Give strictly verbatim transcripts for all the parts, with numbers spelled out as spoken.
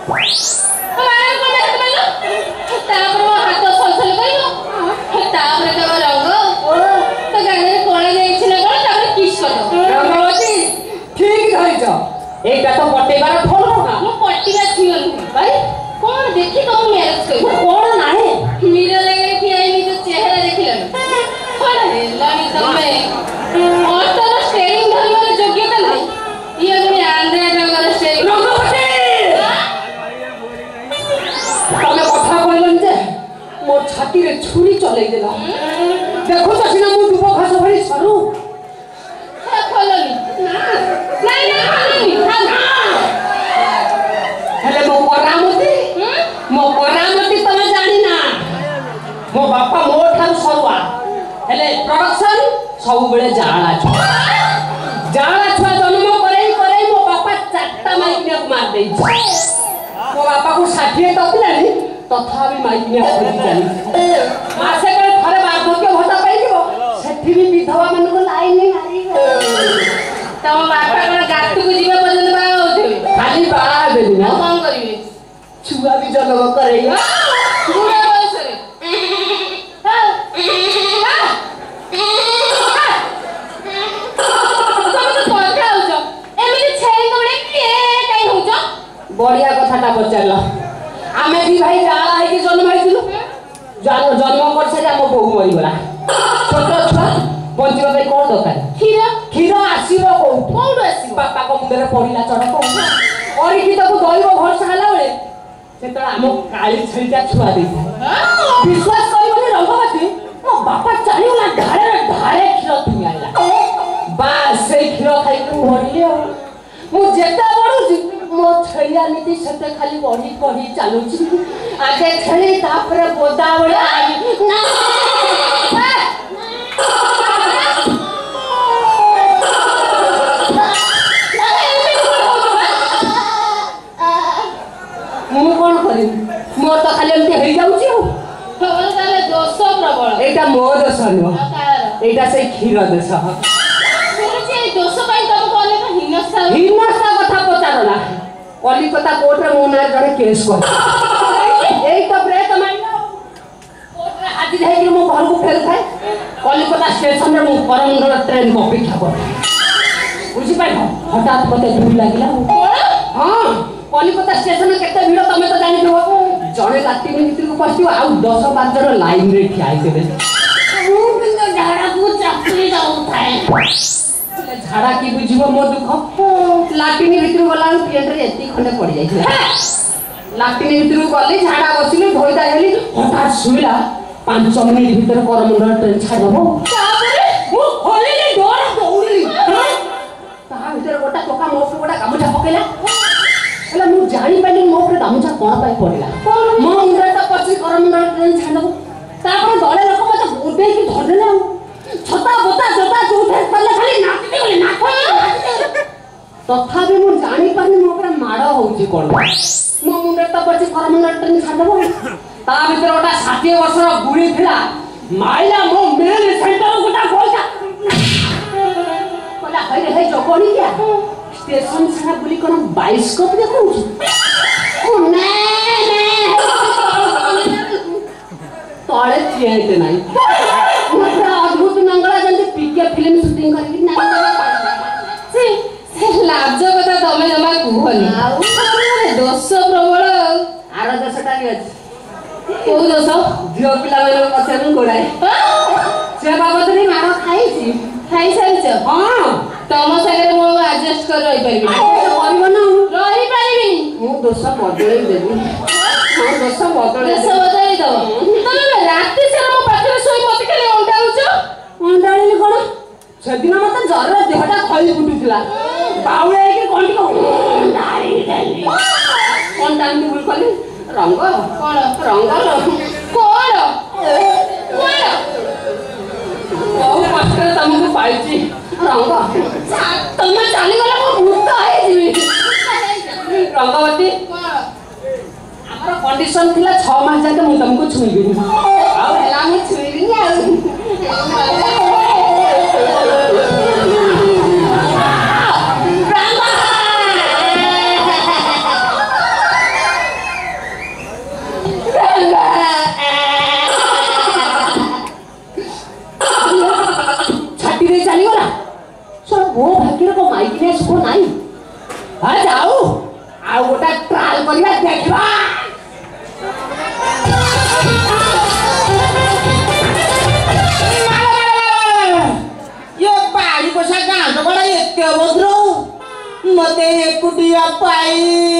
एटा तो पटेबार फोन ना मो पट्टीगा छियल भाई कोन देखि तो मैरिज कर कोन नाही मिरर लगे कि आई नि तो चेहरा देखिलन कोन हेलानी तमे ऑटो रो स्टीयरिंग धरबार योग्यता नाही ये अपने आंध्रा डंगर स्टीयरिंग रंगवती तमे कथा कहलन जे मोर छाती रे छुरी चलै देला देखो त सिना मु दुबो घास भरी सरू खोलनी नहीं नहीं हेले मो करामती मो करामती तमे जानी ना मो बापा मो ठार सरुआ हेले प्रोडक्शन सब बेले जाला छुआ जाला छुआ जन्म करे करे मो बापा चारटा माइकने मार देई मो बापा को षाठी टपिलानी तथापि माइकने खोजी जानी मासे करे थरे बार्धक्य भत्ता पाइबो सेठी भी विधवा मन को लाइन नहीं मारी तम बापा कोन गातु को जीवा पर्यंत बा होते खाली बा देली ना कोन करिवे छुआ भी जन्म करेगा बुढ़ा बयस रे बढ़िया कथाटा पचारल आमे भी भाई जाला है कि जन्म हैथिलु जन्म जन्म कर से हम बहु मरि गला छोट छुआ बंचिबा भाई कोन दरकार खीर खीर आसीबो को कोन आसीबो बापा को मुंडरे पडिला चढ़ को और कि तो दैव भरसा हला बेले सेतरा हम काली छळिटा छुआ देई विश्वास करिबनी रंगवती मो बापा चालिला धारे धारे खीर तुमी आइला बास से खीर खाइ को भरिले मु जेता बडुची मो छलिया नीति सते खाली बढी बढी चालुची आगे छली तापर बोदा बडे ना मु कोन करी मोर तो खाली एमते हेई जाउची हो तोर ताले दोष प्रबल एटा मो दोष न एटा से खीर दोष सुनछि दोष पाई तब कोले तो हिनस्ता हिनस्ता कथा पचारला कलिकता कोर्ट रे मो नार जड़े केस कर एई तो प्रेत माइला कोर्ट रे हाजिर है कि मो घर को फेल थाए कलिकता स्टेशन रे मो परमंडल ट्रेन को अपेक्षा कर बुझी पाइ हठात मते भूल लागिला हां कलिकता स्टेशन में केते भीड़ तमे तो जानि देबो जड़े लाठी में भीतर को पस्तियो आ दस बार जण लाइन रे ठियाई देबे मु बिंदो झाड़ा को चापली जाऊ थाए झाड़ा की बुझिबो मो दुख लाटिनी भीतर गला पेट रे एती खंडे पड़ जाइछला लाटिनी भीतर गले झाड़ा बसिले धोइदा हेली हठात सुइला पाँच मिनिट भीतर करमंडल ट्रेन छाडबो तापरे मु खोलिले डोर दौड़ली ता भीतर गोटा टोका मो पे गोटा गामुछा पकेला एला मु जानि पाइली मो पे गामुछा कोन पाई पड़िला मो मुंडा पछि करमंडल ट्रेन छाडबो तापर दले लोक मते गोडे की धरले छता बोता जता जोथे पल्ले खाली नाचते गले नाच तथापि मु जानि पानी मो पर माड़ होउची कोन मो मुंडे त पछि करमंडल ट्रेन छाडबो ता भीतर गोटा षाठी वर्षर बुढ़ी थिला माइला मो मेन सेंटर गोटा गोलका कोला हई रे जोकोनी क्या स्टेशन सारा बुली कोन बाइस्कोप देखौछु ओ ने ने तळे चेते नाही पूरा अद्भुत मंगला जंती पीके फिल्म शूटिंग करके नाही से से लाज कथा तमे जमा कुहनी आउ दोष प्रबल आर दशटा के अछि को दोष झियो पिला बेले पछन गोडाय से बाबत रे मार खाइछि खाइ साइछ हां तम संगे मो एडजस्ट कर रही परबी करबो ना रही परबी मु दोष बदलै देबी मो दोष बदलै दोष बदलै दो तमे रात से मो पाखरे सोई मते खाली अंडाउछ अंडाली कोन सेदिन मते जर देहटा खई फुटुतला बाउळे के कोंटी को डाली डाली कोन टाइम बुल कली रंग कोन रंग कोन कोन बहु कष्ट तुमको पाइछि रंग तुम चाली गला मो भूत है जीवी रंगवती हमर कंडीशन थिला छह मास जाके मु तुमको छुईबी आ हेला में छुईबी आ आउ गोटा ट्रायल करिया देखबा ये बाड़ी कोसा गां तो बड़ा एते बद्रो मते एकुटिया पाई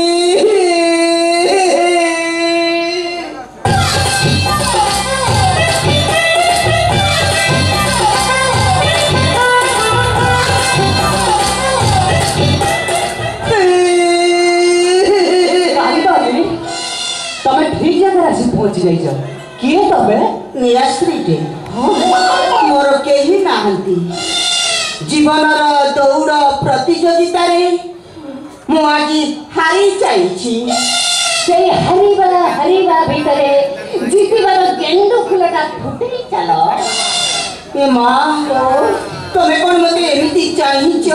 तमे ठीक जगह आसी पहुंच गई छ किए तबे नियाश्री के मोर केही नाहंती जीवनर दौड़ प्रतियोगिता रे मु आज हारी जाइछि से हरिबा हरिबा भितरे जीतिबार गेंडू फुलटा फुटी चलो ए मां तमे कोन मते एमिति चाहिछ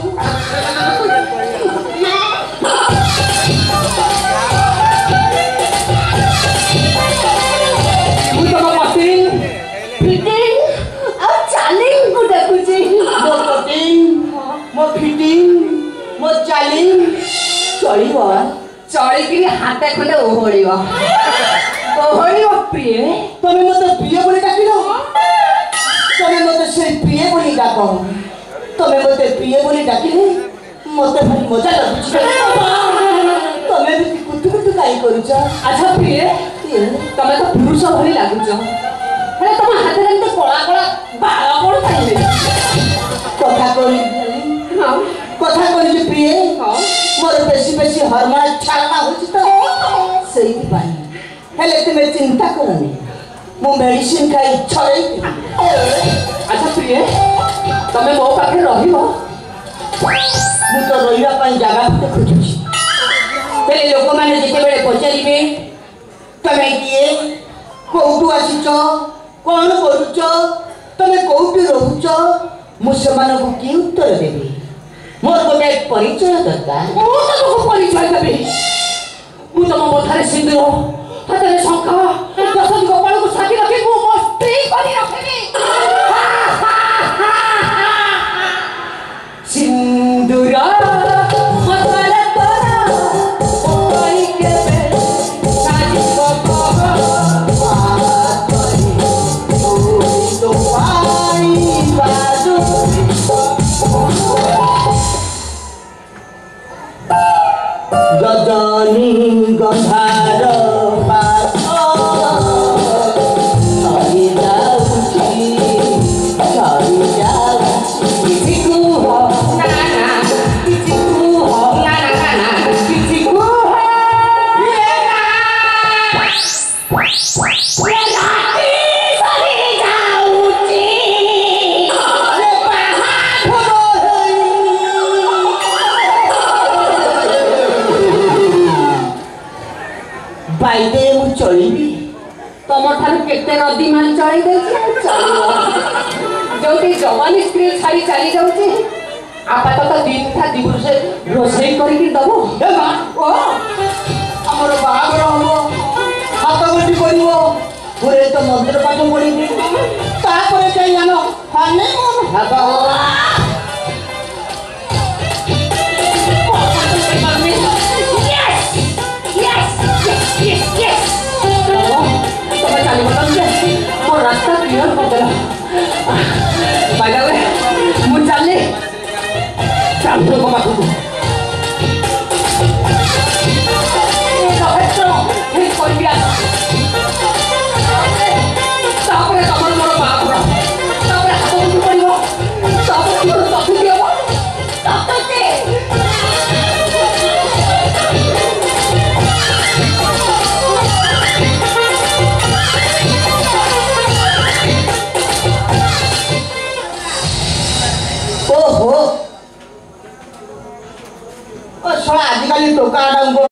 मो फिटिंग मो चालिंग चलिबो चढ़ी हाथे खंडे ओहड़िब ओहड़िब प्रिय तमे मते प्रिय बोली डाकिलो तमे मते से प्रिय बोली डाको तमे मते प्रिय बोली डाकिले मते भारी मजा लागुछ तमे भी कुतु कुतु काई करूछ अच्छा प्रिय तमे तो पुरुष भली लागुछ हे तम हाथे एते कळा कळा बाळ कोन थाइले कथा करी कथा करी प्रिय मोर बेसी बेसी हार्मोन छालना होछि त सेही पाई हेले तुमे चिंता करनी मु मेडिसिन खाई छड़े अच्छा प्रिय तमे मो पाखे रहिबो मु तो रहिबा पई जागा फटे खोजुछि हेले लोक माने जेते बेले पचारिबे तमे किए कोउटु आसीछ कोन करूछ तमे कोउटु रहूछ मु सेमानकु की उत्तर देबी मोर गोटे परिचय दरकार मु तुमको परिचय देबी मु तुम मथारे सिंदूर हाथरे शंख दशमी गोपाल को साथी रखी मु मो स्त्री करी रखेबी सिंदूर हाथरे तोरा ओई के बे साजी को तो पाई बाजू गजनी गंधार पाथ सरी जाउछि सरी जाउछि किछु हो ना ना किछु हो ना ना ना किछु हो ये ना ये राती सरी जाउछि अरे पहाड़ बाइदे मु चलिबी तम ठार केते नदी मान चढ़ी देछि चलिबो जोटी जवानी स्त्री छाड़ी चली जाउछि आपातत दिन था दिबुर से रोसई करिक दबो हे मां ओ हमर बाहागर हो हाथ गटी करिवो पुरे तो मंदिर पाठ पड़िबी ता परे कई जानो हाने मन बाबा रास्ता क्लियर कर देला बाय द वे मु चलले चांदो को बाकू ए रहतो हे कोइया तापरे तमर मोर बाप रो तापरे हाथ मुठी पड़िबो तापरे तो सफी दियो तापते ओहो ओ छोड़ा आजिकल टोका